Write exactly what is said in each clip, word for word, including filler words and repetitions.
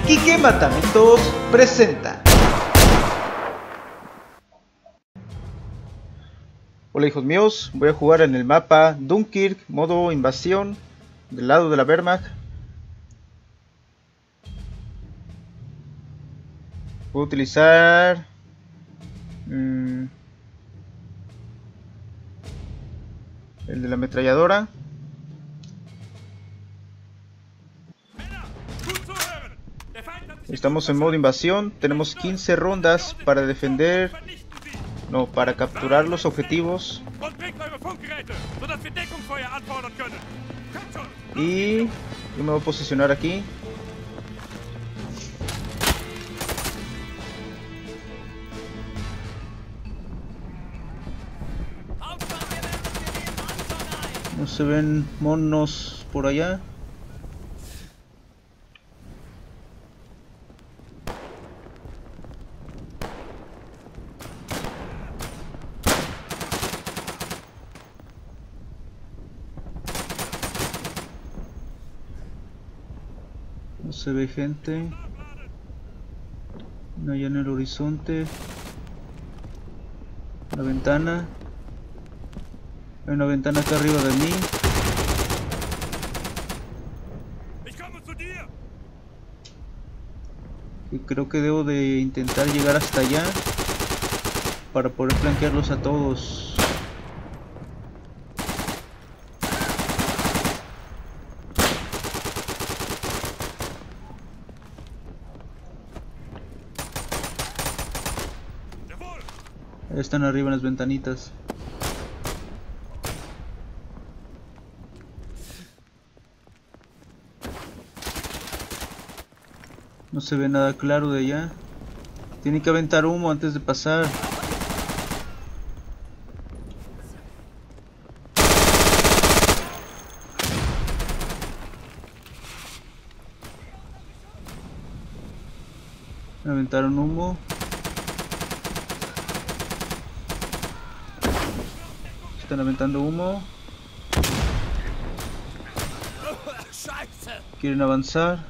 Quique Matamitos presenta. Hola hijos míos, voy a jugar en el mapa Dunkirk, modo invasión, del lado de la Wehrmacht. Voy a utilizar mmm, el de la ametralladora. Estamos en modo invasión, tenemos quince rondas para defender, no, para capturar los objetivos. Y yo me voy a posicionar aquí. No se ven monos por allá. No se ve gente. No hay en el horizonte. La ventana. Hay una ventana acá arriba de mí. Y creo que debo de intentar llegar hasta allá para poder flanquearlos a todos. Están arriba en las ventanitas. No se ve nada claro de allá. Tiene que aventar humo antes de pasar. Aventaron humo. Están aventando humo. Quieren avanzar.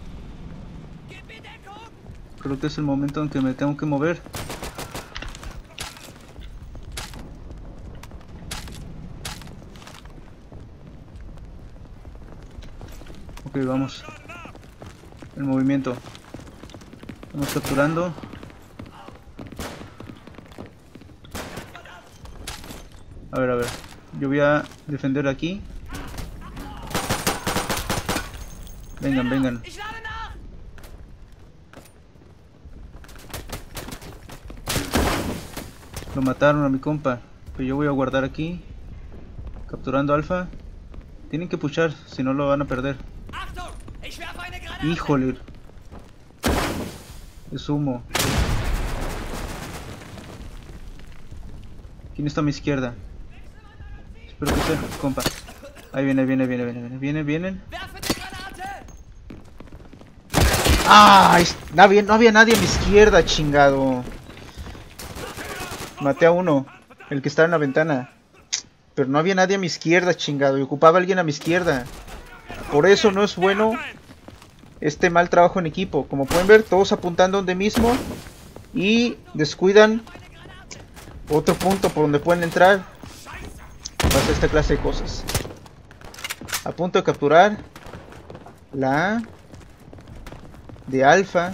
Creo que es el momento en que me tengo que mover. Ok, vamos. El movimiento. Estamos capturando. A ver, a ver. Yo voy a defender aquí. Vengan, vengan. Lo mataron a mi compa. Pero yo voy a guardar aquí. Capturando alfa. Tienen que puchar, si no lo van a perder. Híjole. Es humo. ¿Quién está a mi izquierda? Espero que sea, compa. Ahí viene, viene, viene, viene, viene, viene, vienen. ¡Ah! No había, no había nadie a mi izquierda, chingado. Maté a uno, el que estaba en la ventana. Pero no había nadie a mi izquierda, chingado. Y ocupaba a alguien a mi izquierda. Por eso no es bueno este mal trabajo en equipo. Como pueden ver, todos apuntando donde mismo. Y descuidan otro punto por donde pueden entrar. Pasa esta clase de cosas. A punto de capturar la A de alfa.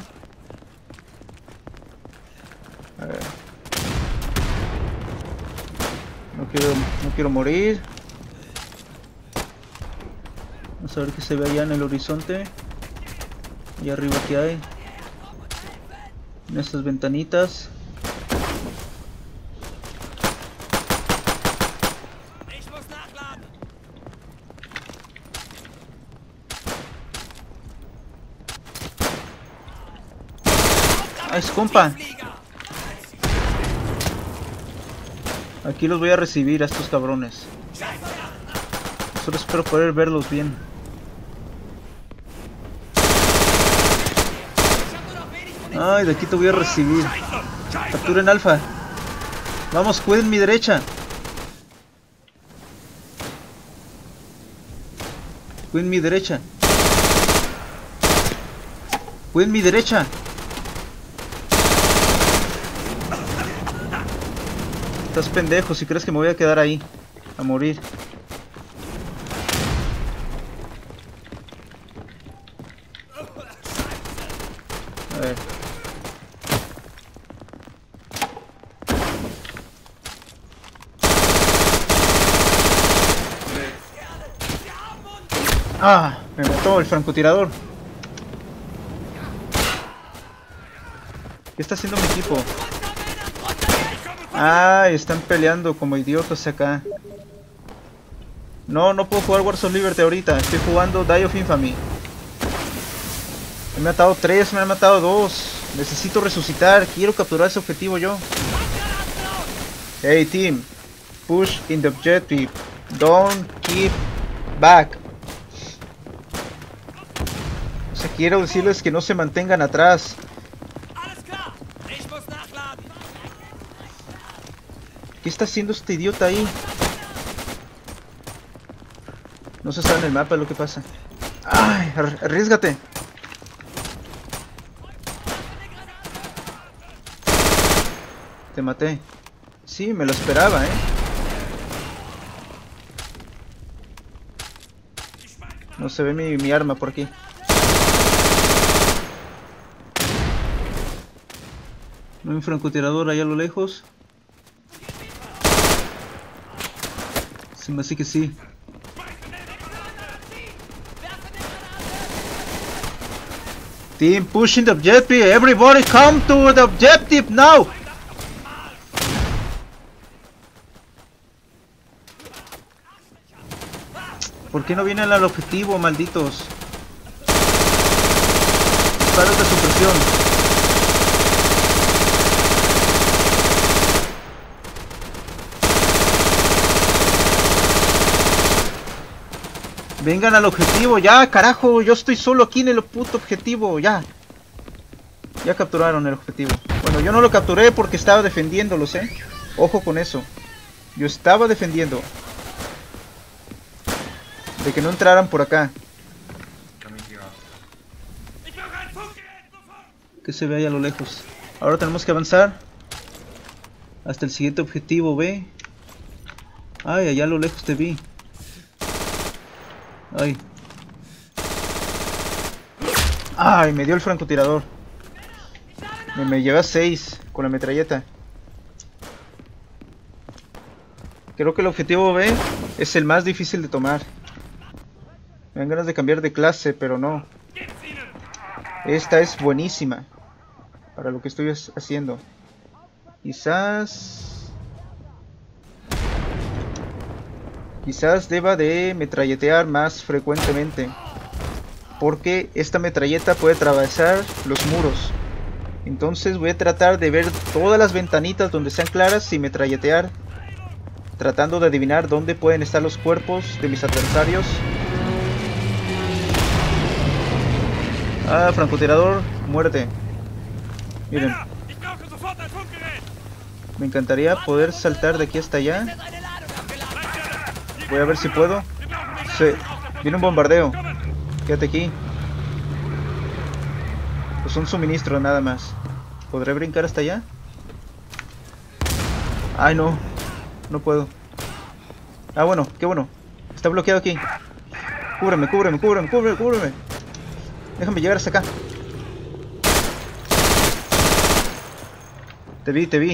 A ver. No quiero, no quiero morir. Vamos a ver qué se ve allá en el horizonte. Y arriba que hay. En estas ventanitas. ¡Ah, es compa! Aquí los voy a recibir a estos cabrones. Solo espero poder verlos bien. Ay, de aquí te voy a recibir. Capturen alfa. Vamos, cuiden mi derecha. Cuiden mi derecha. Fue en mi derecha. Estás pendejo si crees que me voy a quedar ahí a morir. A ver. Ah, me mató el francotirador. ¿Qué está haciendo mi equipo? Ah, están peleando como idiotas acá. No, no puedo jugar Wars of Liberty ahorita. Estoy jugando Die of Infamy. Me han matado tres, me han matado dos. Necesito resucitar. Quiero capturar ese objetivo yo. Hey team, push in the objective. Don't keep back. O sea, quiero decirles que no se mantengan atrás. ¿Qué está haciendo este idiota ahí? No se sabe en el mapa lo que pasa. ¡Ay! ¡Arriésgate! Te maté. Sí, me lo esperaba, ¿eh? No se ve mi, mi arma por aquí. No hay un francotirador allá a lo lejos. Se me hace que sí. Team pushing the objective. Everybody come to the objective now. ¿Por qué no vienen al objetivo, malditos? Disparos de supresión. Vengan al objetivo, ya, carajo. Yo estoy solo aquí en el puto objetivo, ya. Ya capturaron el objetivo. Bueno, yo no lo capturé porque estaba defendiéndolos, eh. Ojo con eso. Yo estaba defendiendo. De que no entraran por acá. Que se ve ahí a lo lejos. Ahora tenemos que avanzar hasta el siguiente objetivo, ve. Ay, allá a lo lejos te vi. Ay. Ay, me dio el francotirador. Me, me llevé a seis con la metralleta. Creo que el objetivo B es el más difícil de tomar. Me dan ganas de cambiar de clase, pero no. Esta es buenísima para lo que estoy haciendo. Quizás... Quizás deba de metralletear más frecuentemente. Porque esta metralleta puede atravesar los muros. Entonces voy a tratar de ver todas las ventanitas donde sean claras y metralletear. Tratando de adivinar dónde pueden estar los cuerpos de mis adversarios. Ah, francotirador, muerte. Miren. Me encantaría poder saltar de aquí hasta allá. Voy a ver si puedo. Sí, viene un bombardeo. Quédate aquí. Pues un suministro nada más. ¿Podré brincar hasta allá? Ay, no. No puedo. Ah, bueno, qué bueno. Está bloqueado aquí. Cúbreme, cúbreme, cúbreme, cúbreme, cúbreme. Déjame llegar hasta acá. Te vi, te vi.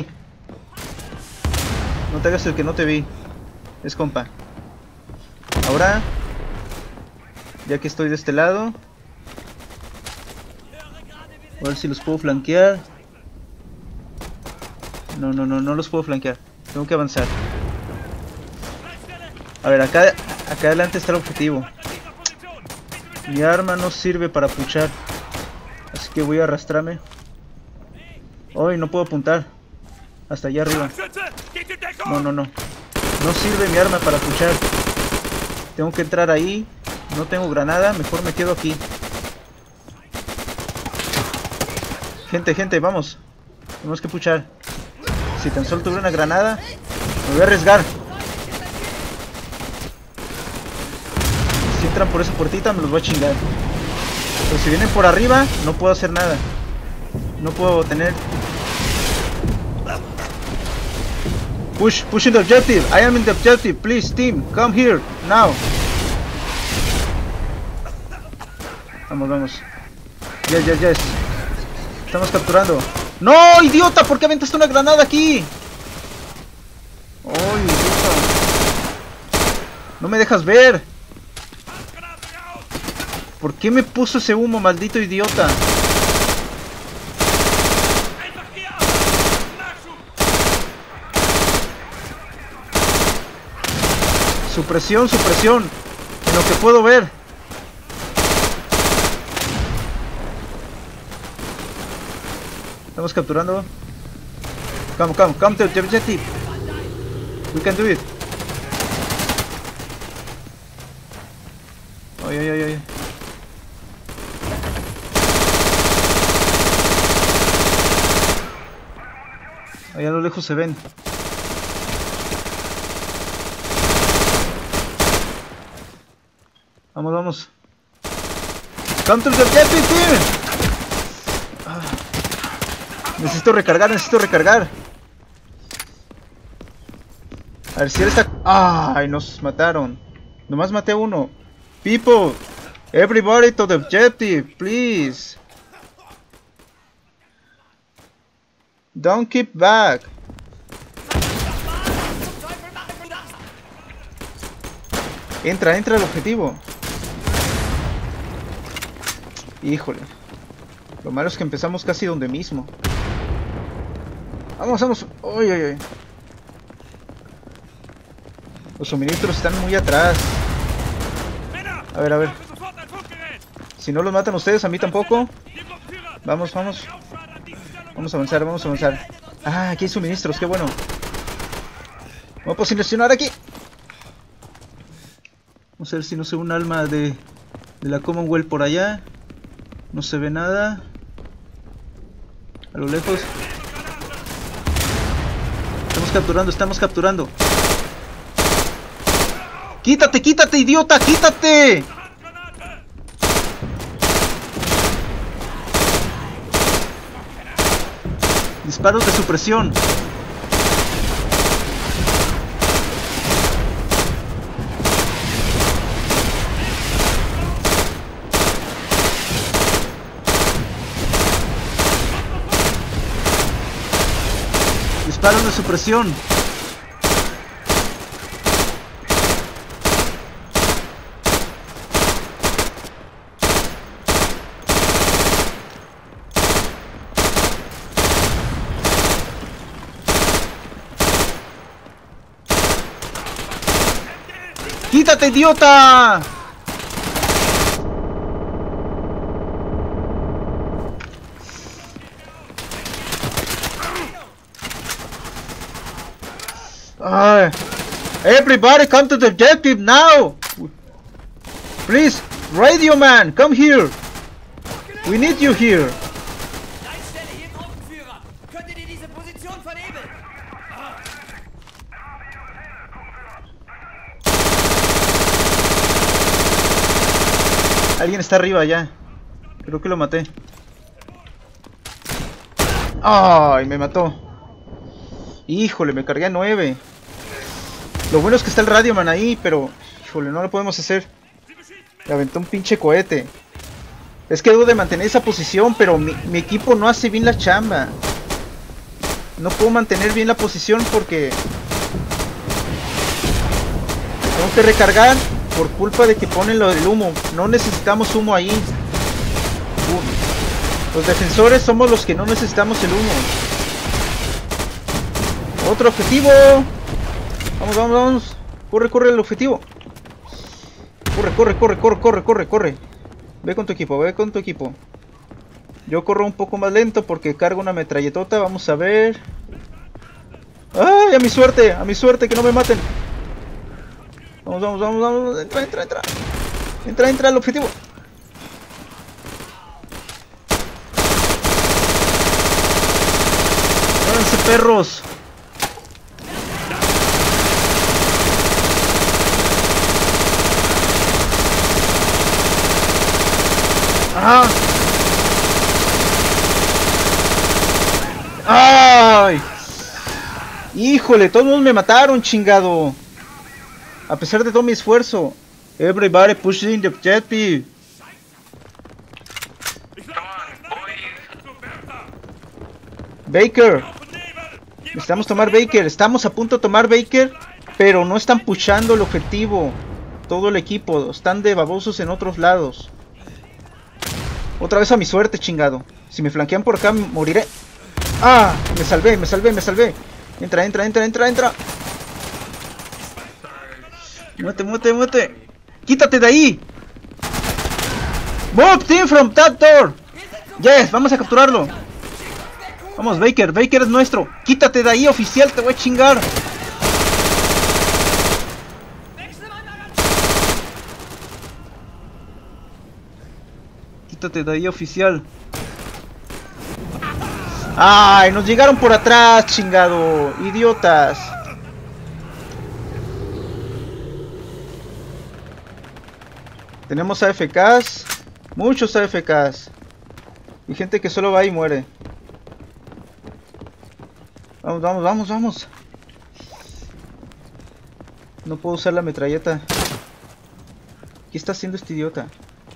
No te hagas el que no te vi. Es compa. Ahora, ya que estoy de este lado, a ver si los puedo flanquear. No, no, no, no los puedo flanquear. Tengo que avanzar. A ver, acá, acá adelante está el objetivo. Mi arma no sirve para puchar, así que voy a arrastrarme. Hoy no puedo apuntar hasta allá arriba. No, no, no. No sirve mi arma para puchar. Tengo que entrar ahí. No tengo granada, mejor me quedo aquí. Gente, gente, vamos. Tenemos que puchar. Si tan solo tuviera una granada, me voy a arriesgar. Si entran por esa puertita, me los voy a chingar. Pero si vienen por arriba, no puedo hacer nada. No puedo tener... Push, pushing the objective. I am in the objective. Please, team, come here, now. Vamos, vamos. Yes, yes, yes. Estamos capturando. ¡No, idiota! ¿Por qué aventaste una granada aquí? ¡Oh, idiota! No me dejas ver. ¿Por qué me puso ese humo, maldito idiota? Supresión, supresión. En lo que puedo ver. Estamos capturando. Come, come, come to the objective. We can do it. Ay, ay, ay, ay. Allá a lo lejos se ven. Vamos, vamos. Come to the objective, team. Ah. Necesito recargar, necesito recargar. A ver si él está... ¡Ay! Nos mataron. Nomás maté a uno. People, everybody to the objective, please. Don't keep back. Entra, entra al objetivo. Híjole. Lo malo es que empezamos casi donde mismo. Vamos, vamos. Uy, uy, uy. Los suministros están muy atrás. A ver, a ver. Si no los matan ustedes, a mí tampoco. Vamos, vamos. Vamos a avanzar, vamos a avanzar. Ah, aquí hay suministros, qué bueno. Vamos a posicionar aquí. Vamos a ver si no se ve un alma de, de la Commonwealth por allá. No se ve nada. A lo lejos. Estamos capturando, estamos capturando. ¡Quítate, quítate, idiota! ¡Quítate! Disparos de supresión. Disparos de supresión. ¡Quítate, idiota! Uh, everybody come to the objective now! Please, radio man, come here! We need you here! Alguien está arriba ya. Creo que lo maté. Ay, me mató. Híjole, me cargué a nueve. Lo bueno es que está el Radioman ahí, pero... Híjole, no lo podemos hacer. Le aventó un pinche cohete. Es que debo de mantener esa posición, pero mi, mi equipo no hace bien la chamba. No puedo mantener bien la posición porque... Tengo que recargar por culpa de que ponen lo del humo. No necesitamos humo ahí. Los defensores somos los que no necesitamos el humo. Otro objetivo. Vamos, vamos, vamos. Corre, corre el objetivo. Corre, corre, corre, corre, corre, corre, corre. Ve con tu equipo, ve con tu equipo. Yo corro un poco más lento porque cargo una metralletota. Vamos a ver. ¡Ay, a mi suerte! A mi suerte, que no me maten. Vamos, vamos, vamos, vamos. Entra, entra, entra. Entra, entra al objetivo. ¡Váyanse, perros! ¡Ah! ¡Ay! ¡Híjole! Todos me mataron, chingado. A pesar de todo mi esfuerzo. Everybody pushing the objective. Baker. Necesitamos tomar Baker. Estamos a punto de tomar Baker. Pero no están pushando el objetivo. Todo el equipo. Están de babosos en otros lados. Otra vez a mi suerte, chingado. Si me flanquean por acá, moriré. ¡Ah! Me salvé, me salvé, me salvé. Entra, entra, entra, entra, entra. Muévete, muévete, muévete. ¡Quítate de ahí! ¡Move team from that door! Yes, vamos a capturarlo. Vamos, Baker, Baker es nuestro. Quítate de ahí, oficial, te voy a chingar. Quítate de ahí, oficial. ¡Ay! Nos llegaron por atrás, chingado. Idiotas. Tenemos A F Ks. Muchos A F Ks. Y gente que solo va y muere. Vamos, vamos, vamos, vamos. No puedo usar la metralleta. ¿Qué está haciendo este idiota?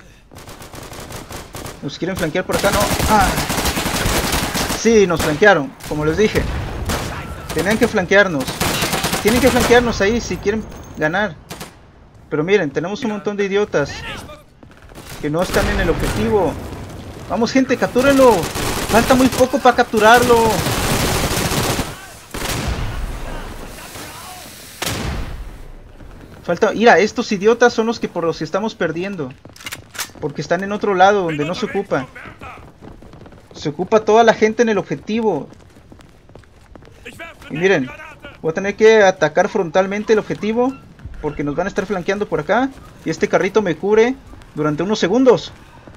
¿Nos quieren flanquear por acá? No. ¡Ah! Sí, nos flanquearon, como les dije. Tenían que flanquearnos. Tienen que flanquearnos ahí si quieren ganar. Pero miren, tenemos un montón de idiotas que no están en el objetivo. Vamos, gente, captúrenlo. Falta muy poco para capturarlo. Falta... Mira, estos idiotas son los que por los que estamos perdiendo. Porque están en otro lado donde no se ocupa. Se ocupa toda la gente en el objetivo. Y miren, voy a tener que atacar frontalmente el objetivo, porque nos van a estar flanqueando por acá. Y este carrito me cubre durante unos segundos.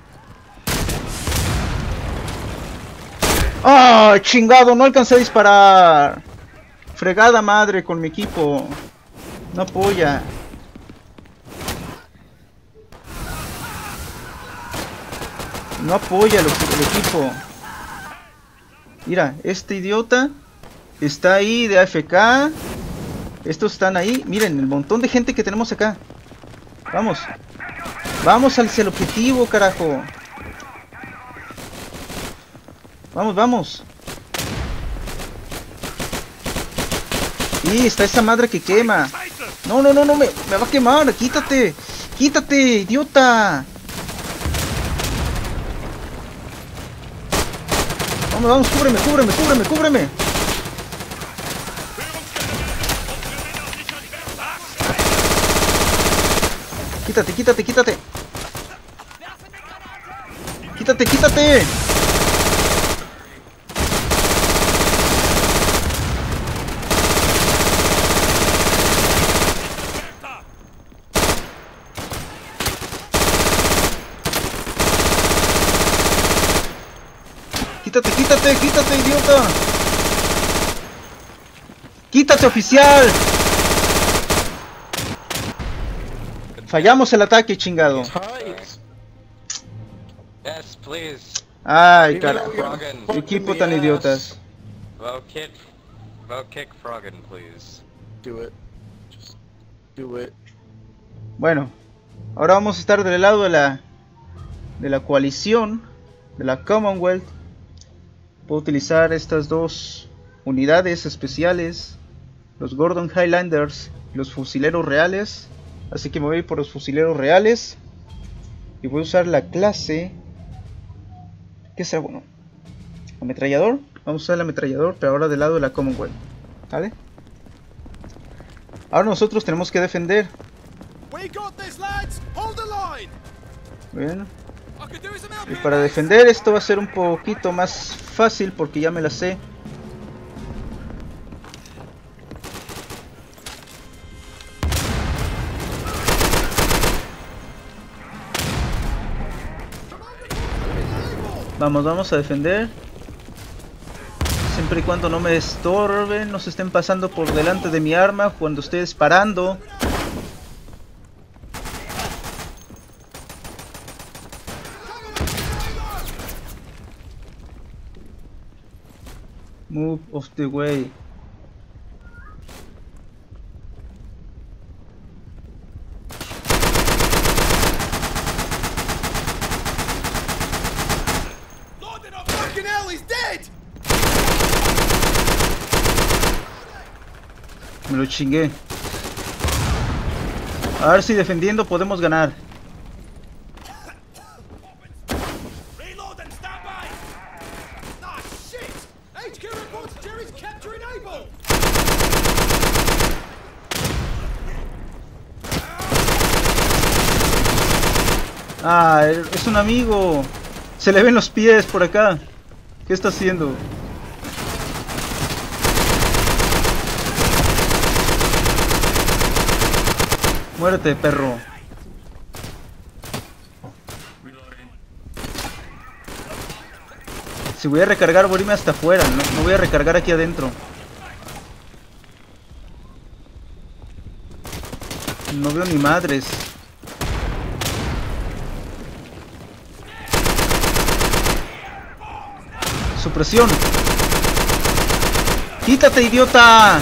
¡Ah! ¡Chingado! No alcancé a disparar. Fregada madre con mi equipo. No apoya. No apoya el, el equipo. Mira, este idiota está ahí de A F K. Estos están ahí. Miren, el montón de gente que tenemos acá. Vamos. Vamos hacia el objetivo, carajo. Vamos, vamos. Y está esa madre que quema. No, no, no, no, me, me va a quemar. Quítate. Quítate, idiota. Vamos, vamos, cúbreme, cúbreme, cúbreme, cúbreme. Quítate, quítate, quítate. Quítate, quítate. Quítate, quítate, quítate, idiota. Quítate, oficial. Fallamos el ataque, chingado. Ay, carajo. Equipo tan idiotas. Bueno, ahora vamos a estar del lado de la de la coalición, de la Commonwealth. Puedo utilizar estas dos unidades especiales, los Gordon Highlanders y los fusileros reales. Así que me voy a ir por los fusileros reales. Y voy a usar la clase... ¿Qué será bueno? ¿Ametrallador? Vamos a usar el ametrallador, pero ahora del lado de la Commonwealth. ¿Vale? Ahora nosotros tenemos que defender. Bueno. Y para defender esto va a ser un poquito más fácil porque ya me la sé. Vamos, vamos a defender. Siempre y cuando no me estorben, no se estén pasando por delante de mi arma cuando esté disparando. Move of the way. Me lo chingué. A ver si defendiendo podemos ganar. Ah, es un amigo. Se le ven los pies por acá. ¿Qué está haciendo? Muérete, perro. Si voy a recargar, voy a irme hasta afuera. No, no voy a recargar aquí adentro. No veo ni madres. Supresión. ¡Quítate, idiota!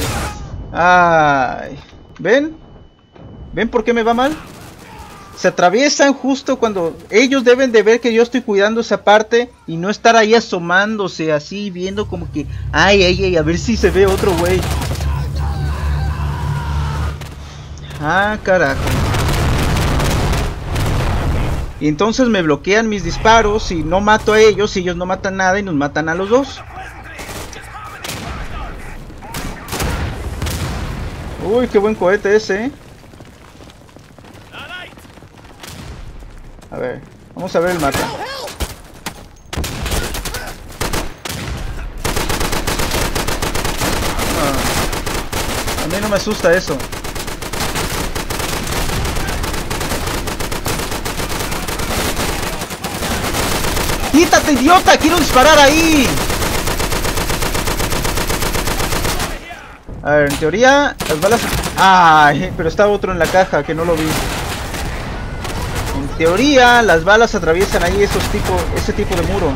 Ay. ¿Ven? ¿Ven por qué me va mal? Se atraviesan justo cuando ellos deben de ver que yo estoy cuidando esa parte y no estar ahí asomándose así, viendo como que ay, ay, ay, a ver si se ve otro güey. Ah, carajo. Y entonces me bloquean mis disparos y no mato a ellos y ellos no matan nada y nos matan a los dos. Uy, qué buen cohete ese, ¿eh? A ver, vamos a ver el mapa. Ah, a mí no me asusta eso. ¡Quítate, idiota! ¡Quiero disparar ahí! A ver, en teoría, las balas... ¡Ay! Pero estaba otro en la caja que no lo vi. En teoría, las balas atraviesan ahí esos tipo, ese tipo de muro.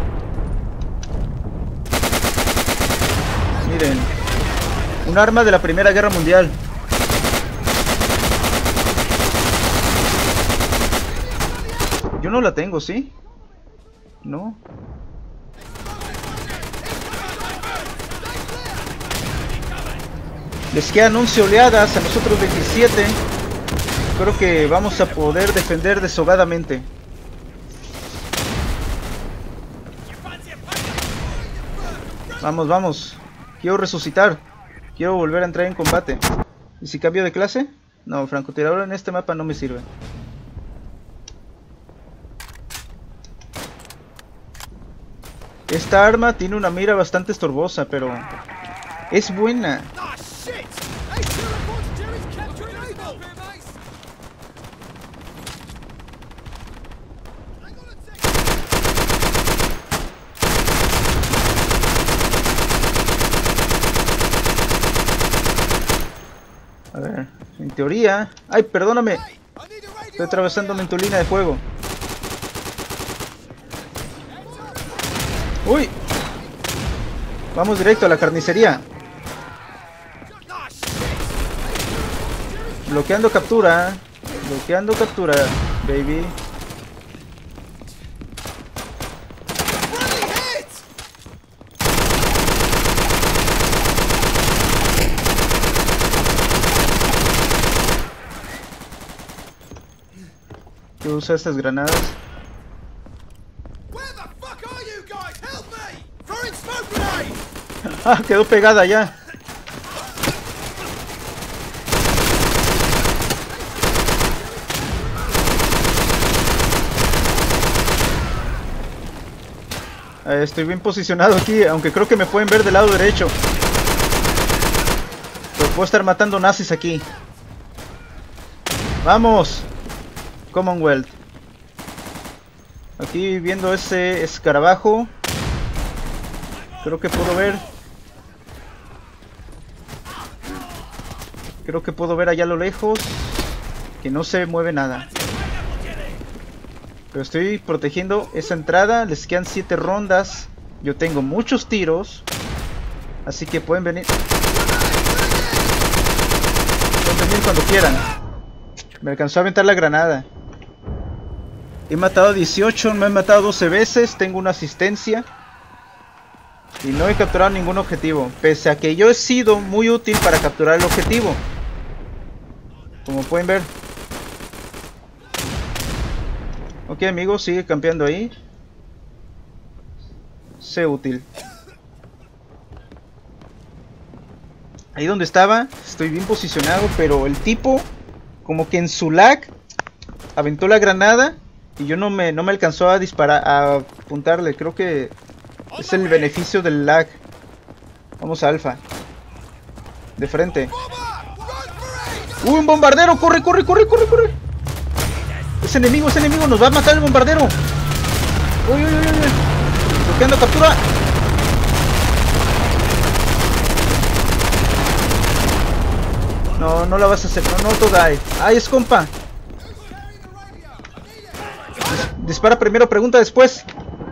Miren. Un arma de la Primera Guerra Mundial. Yo no la tengo, ¿sí? No. Les quedan once oleadas, a nosotros veintisiete. Creo que vamos a poder defender deshogadamente. Vamos, vamos. Quiero resucitar. Quiero volver a entrar en combate. ¿Y si cambio de clase? No, francotirador en este mapa no me sirve. Esta arma tiene una mira bastante estorbosa, pero es buena. A ver, en teoría... ¡Ay, perdóname! Estoy atravesándome en tu línea de fuego. ¡Uy! Vamos directo a la carnicería. Bloqueando captura. Bloqueando captura, baby. ¿Qué usa estas granadas? Ah, quedó pegada ya. Eh, estoy bien posicionado aquí, aunque creo que me pueden ver del lado derecho. Pero puedo estar matando nazis aquí. ¡Vamos! Commonwealth. Aquí viendo ese escarabajo. Creo que puedo ver. Creo que puedo ver allá a lo lejos que no se mueve nada. Pero estoy protegiendo esa entrada. Les quedan siete rondas. Yo tengo muchos tiros. Así que pueden venir. Pueden venir cuando quieran. Me alcanzó a aventar la granada. He matado a dieciocho, me he matado doce veces, tengo una asistencia. Y no he capturado ningún objetivo. Pese a que yo he sido muy útil para capturar el objetivo. Como pueden ver. Ok, amigos, sigue campeando ahí. Sé útil. Ahí donde estaba, estoy bien posicionado, pero el tipo, como que en su lag, aventó la granada y yo no me, no me alcanzó a disparar, a apuntarle. Creo que es el beneficio del lag. Vamos a Alfa. De frente. ¡Uy, un bombardero! ¡Corre, corre, corre, corre, corre! Es enemigo, es enemigo, nos va a matar el bombardero. ¡Uy, uy, uy, uy! Bloqueando captura. No, no la vas a hacer, no, no toda. ¡Ay, es compa! Dis dispara primero, pregunta después.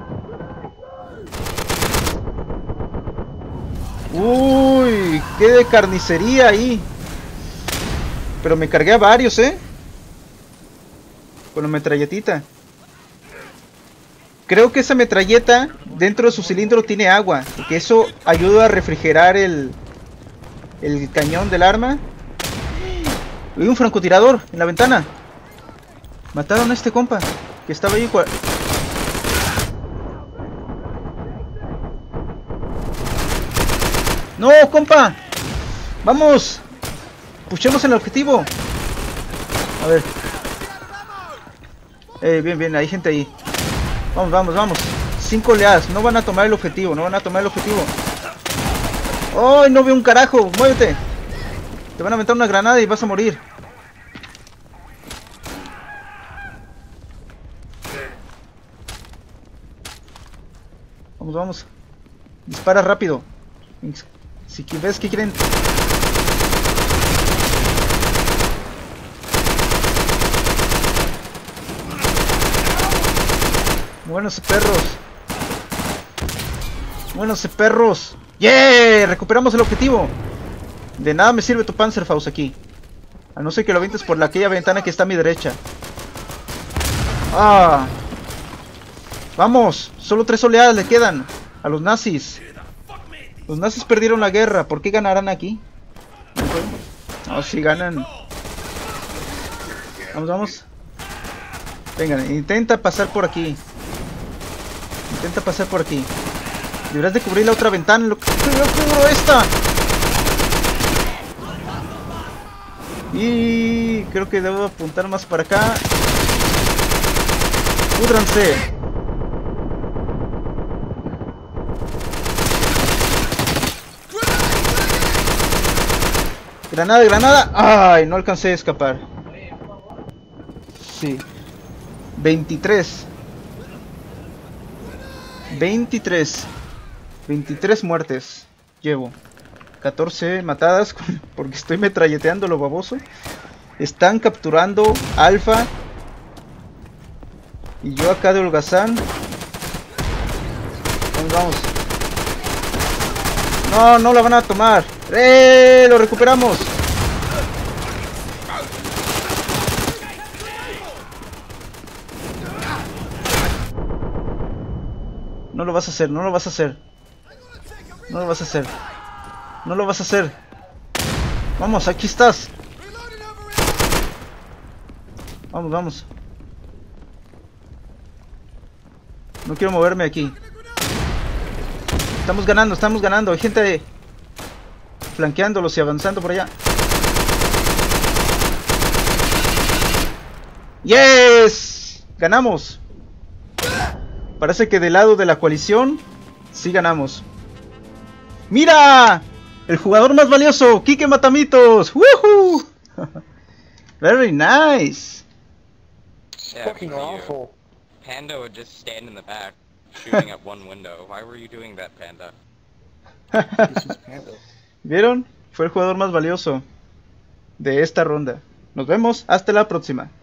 Uy, qué de carnicería ahí. Pero me cargué a varios, eh. Con la metralletita. Creo que esa metralleta dentro de su cilindro tiene agua, porque eso ayuda a refrigerar el el cañón del arma. Hay un francotirador en la ventana. Mataron a este compa que estaba ahí. No, compa. Vamos. Puchemos el objetivo. A ver. Eh, bien, bien, hay gente ahí. Vamos, vamos, vamos. Cinco oleadas, no van a tomar el objetivo, no van a tomar el objetivo. ¡Ay, no veo un carajo! ¡Muévete! Te van a aventar una granada y vas a morir. Vamos, vamos. Dispara rápido. Si ves que quieren... Buenos perros. Buenos perros. ¡Yeah! Recuperamos el objetivo. De nada me sirve tu Panzerfaust aquí. A no ser que lo avientes por la, aquella ventana que está a mi derecha. ¡Ah! Vamos. Solo tres oleadas le quedan a los nazis. Los nazis perdieron la guerra. ¿Por qué ganarán aquí? No, si ganan. Vamos, vamos. Venga, intenta pasar por aquí. Intenta pasar por aquí. Deberás de cubrir la otra ventana. Lo que yo cubro esta. Y creo que debo apuntar más para acá. Púdranse. Granada, granada. Ay, no alcancé a escapar. Sí. veintitrés. veintitrés. veintitrés muertes. Llevo. catorce matadas. Porque estoy metralleteando lo baboso. Están capturando Alfa. Y yo acá de holgazán. Vamos, vamos. No, no la van a tomar. ¡Eh! ¡Lo recuperamos! No lo vas a hacer, no lo vas a hacer. No lo vas a hacer. No lo vas a hacer. Vamos, aquí estás. Vamos, vamos. No quiero moverme aquí. Estamos ganando, estamos ganando. Hay gente flanqueándolos y avanzando por allá. ¡Yes! Ganamos. Parece que del lado de la coalición sí ganamos. ¡Mira! El jugador más valioso, Kike Matamitos. ¡Woohoo! Very nice. Yeah, Fucking awful. Panda would just stand in the back, shooting at one window. Why were you doing that, Panda? This is Panda. ¿Vieron? Fue el jugador más valioso de esta ronda. Nos vemos hasta la próxima.